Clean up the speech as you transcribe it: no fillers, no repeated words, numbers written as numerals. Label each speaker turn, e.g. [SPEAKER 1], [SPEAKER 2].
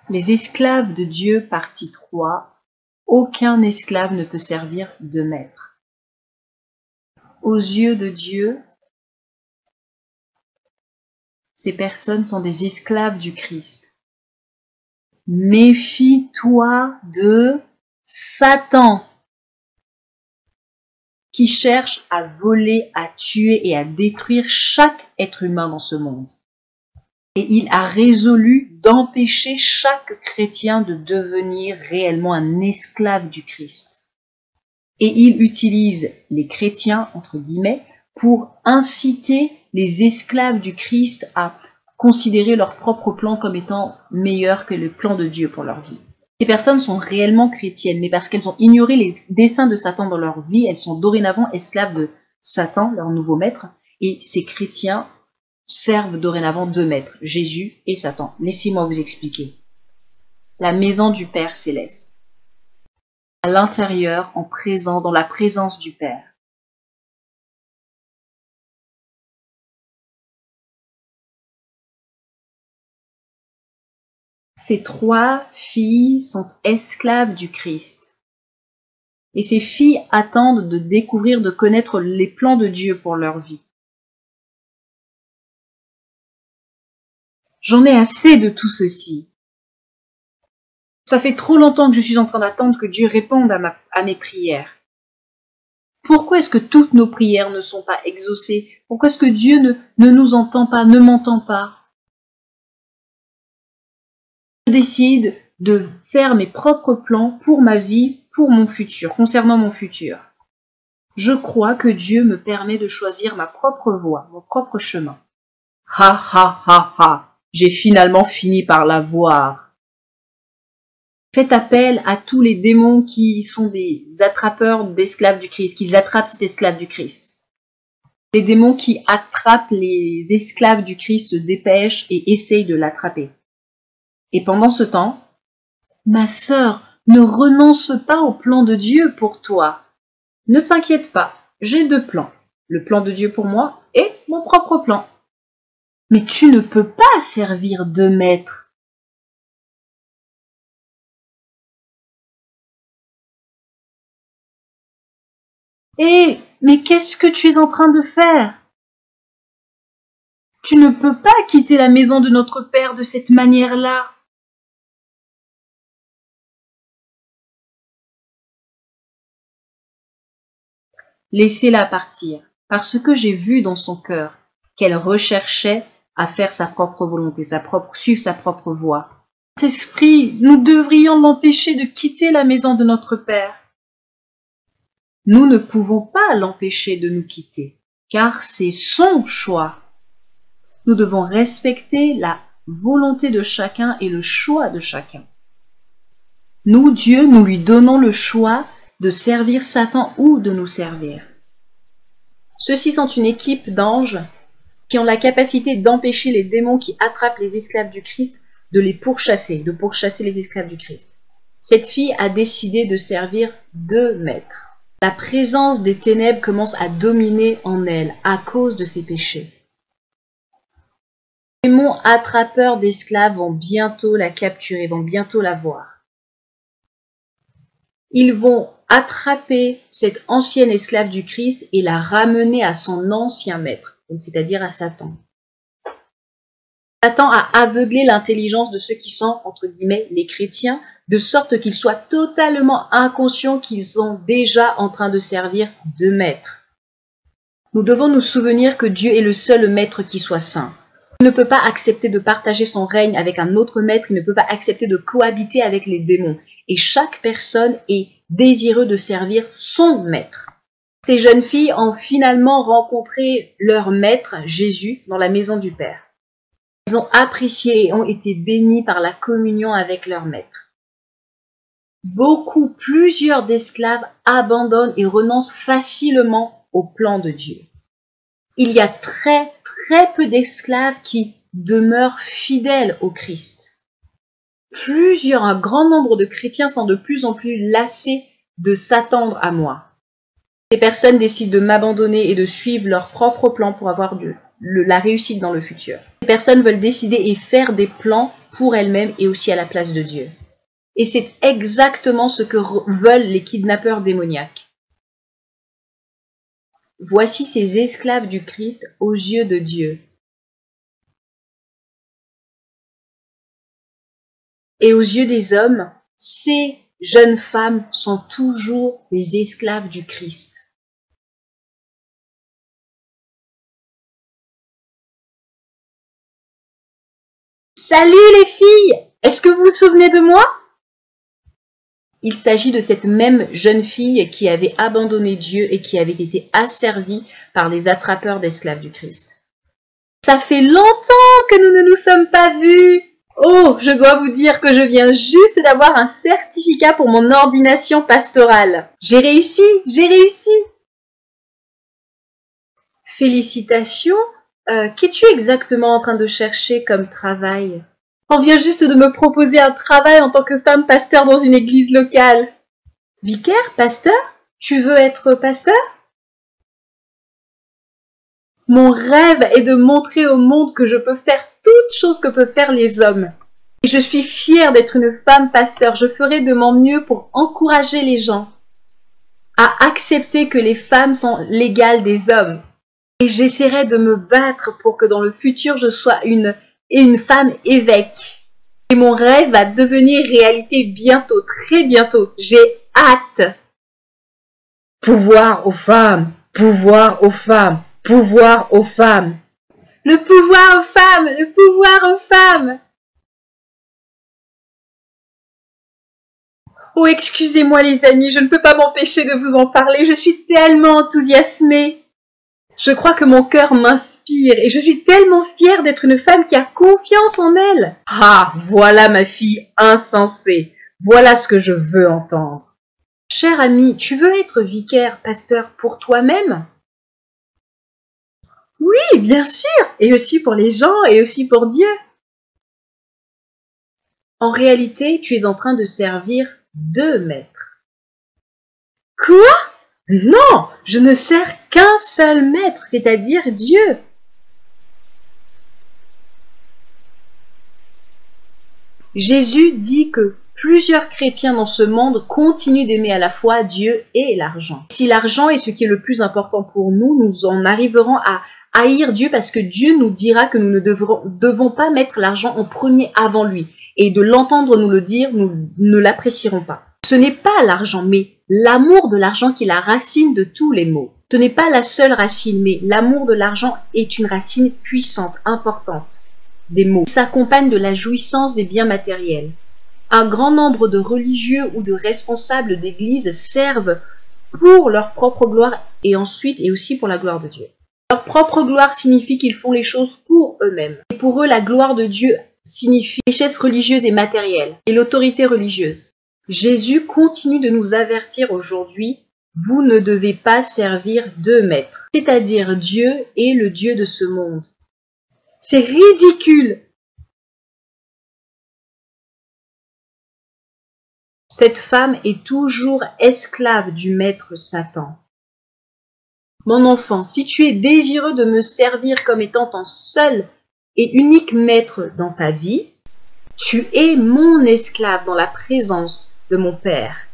[SPEAKER 1] Les esclaves de Dieu, partie 3. Aucun esclave ne peut servir de maître. Aux yeux de Dieu, ces personnes sont des esclaves du Christ. Méfie-toi de Satan, qui cherche à voler, à tuer et à détruire chaque être humain dans ce monde. Et il a résolu d'empêcher chaque chrétien de devenir réellement un esclave du Christ. Et il utilise les chrétiens, entre guillemets, pour inciter les esclaves du Christ à considérer leur propre plan comme étant meilleur que le plan de Dieu pour leur vie. Ces personnes sont réellement chrétiennes, mais parce qu'elles ont ignoré les desseins de Satan dans leur vie, elles sont dorénavant esclaves de Satan, leur nouveau maître, et ces chrétiens servent dorénavant deux maîtres, Jésus et Satan. Laissez-moi vous expliquer. La maison du Père céleste. À l'intérieur, dans la présence du Père. Ces 3 filles sont esclaves du Christ. Et ces filles attendent de découvrir, de connaître les plans de Dieu pour leur vie. J'en ai assez de tout ceci. Ça fait trop longtemps que je suis en train d'attendre que Dieu réponde à mes prières. Pourquoi est-ce que toutes nos prières ne sont pas exaucées? Pourquoi est-ce que Dieu ne nous entend pas, ne m'entend pas? Je décide de faire mes propres plans pour ma vie, pour mon futur, concernant mon futur. Je crois que Dieu me permet de choisir ma propre voie, mon propre chemin. Ha ha ha ha, j'ai finalement fini par la voir. Faites appel à tous les démons qui sont des attrapeurs d'esclaves du Christ, qu'ils attrapent cet esclave du Christ. Les démons qui attrapent les esclaves du Christ se dépêchent et essayent de l'attraper. Et pendant ce temps, ma sœur, ne renonce pas au plan de Dieu pour toi. Ne t'inquiète pas, j'ai 2 plans. Le plan de Dieu pour moi et mon propre plan. Mais tu ne peux pas servir de maître. Mais qu'est-ce que tu es en train de faire? Tu ne peux pas quitter la maison de notre Père de cette manière-là. Laissez-la partir, parce que j'ai vu dans son cœur qu'elle recherchait à faire sa propre volonté, suivre sa propre voie. Saint-Esprit, nous devrions l'empêcher de quitter la maison de notre Père. Nous ne pouvons pas l'empêcher de nous quitter, car c'est son choix. Nous devons respecter la volonté de chacun et le choix de chacun. Nous, Dieu, nous lui donnons le choix de servir Satan ou de nous servir. Ceux-ci sont une équipe d'anges qui ont la capacité d'empêcher les démons qui attrapent les esclaves du Christ de pourchasser les esclaves du Christ. Cette fille a décidé de servir 2 maîtres. La présence des ténèbres commence à dominer en elle à cause de ses péchés. Les démons attrapeurs d'esclaves vont bientôt la capturer, vont bientôt la voir. Ils vont attraper cette ancienne esclave du Christ et la ramener à son ancien maître, c'est-à-dire à Satan. Satan a aveuglé l'intelligence de ceux qui sont, entre guillemets, les chrétiens, de sorte qu'ils soient totalement inconscients qu'ils sont déjà en train de servir 2 maîtres. Nous devons nous souvenir que Dieu est le seul maître qui soit saint. Il ne peut pas accepter de partager son règne avec un autre maître, il ne peut pas accepter de cohabiter avec les démons. Et chaque personne est désireux de servir son maître. Ces jeunes filles ont finalement rencontré leur maître, Jésus, dans la maison du Père. Elles ont apprécié et ont été bénies par la communion avec leur maître. Plusieurs d'esclaves abandonnent et renoncent facilement au plan de Dieu. Il y a très peu d'esclaves qui demeurent fidèles au Christ. Un grand nombre de chrétiens sont de plus en plus lassés de s'attendre à moi. Ces personnes décident de m'abandonner et de suivre leur propre plan pour avoir la réussite dans le futur. Ces personnes veulent décider et faire des plans pour elles-mêmes et aussi à la place de Dieu. Et c'est exactement ce que veulent les kidnappeurs démoniaques. Voici ces esclaves du Christ aux yeux de Dieu. Et aux yeux des hommes, ces jeunes femmes sont toujours des esclaves du Christ. Salut les filles! Est-ce que vous vous souvenez de moi? Il s'agit de cette même jeune fille qui avait abandonné Dieu et qui avait été asservie par les attrapeurs d'esclaves du Christ. Ça fait longtemps que nous ne nous sommes pas vus. Oh, je dois vous dire que je viens juste d'avoir un certificat pour mon ordination pastorale. J'ai réussi, j'ai réussi. Félicitations. Qu'es-tu exactement en train de chercher comme travail? On vient juste de me proposer un travail en tant que femme pasteur dans une église locale. Vicaire, pasteur? Tu veux être pasteur? Mon rêve est de montrer au monde que je peux faire toutes choses que peuvent faire les hommes. Et je suis fière d'être une femme pasteur. Je ferai de mon mieux pour encourager les gens à accepter que les femmes sont l'égale des hommes. Et j'essaierai de me battre pour que dans le futur, je sois une femme évêque. Et mon rêve va devenir réalité bientôt, très bientôt. J'ai hâte. Pouvoir aux femmes, pouvoir aux femmes, pouvoir aux femmes. Le pouvoir aux femmes, le pouvoir aux femmes. Oh, excusez-moi les amis, je ne peux pas m'empêcher de vous en parler. Je suis tellement enthousiasmée. Je crois que mon cœur m'inspire et je suis tellement fière d'être une femme qui a confiance en elle. Ah, voilà ma fille insensée. Voilà ce que je veux entendre. Cher ami, tu veux être vicaire, pasteur pour toi-même? Oui, bien sûr, et aussi pour les gens et aussi pour Dieu. En réalité, tu es en train de servir 2 maîtres. Quoi? Non, je ne sers qu'un seul maître, c'est-à-dire Dieu. Jésus dit que plusieurs chrétiens dans ce monde continuent d'aimer à la fois Dieu et l'argent. Si l'argent est ce qui est le plus important pour nous, nous en arriverons à haïr Dieu parce que Dieu nous dira que nous ne devons pas mettre l'argent en premier avant lui. Et de l'entendre nous le dire, nous ne l'apprécierons pas. Ce n'est pas l'argent, mais l'amour de l'argent qui est la racine de tous les maux. Ce n'est pas la seule racine, mais l'amour de l'argent est une racine puissante, importante des maux. Il s'accompagne de la jouissance des biens matériels. Un grand nombre de religieux ou de responsables d'église servent pour leur propre gloire et ensuite et aussi pour la gloire de Dieu. Leur propre gloire signifie qu'ils font les choses pour eux-mêmes. Et pour eux, la gloire de Dieu signifie richesse religieuse et matérielle et l'autorité religieuse. Jésus continue de nous avertir aujourd'hui, vous ne devez pas servir 2 maîtres, c'est-à-dire Dieu et le Dieu de ce monde. C'est ridicule! Cette femme est toujours esclave du maître Satan. Mon enfant, si tu es désireux de me servir comme étant ton seul et unique maître dans ta vie, tu es mon esclave dans la présence de mon Père.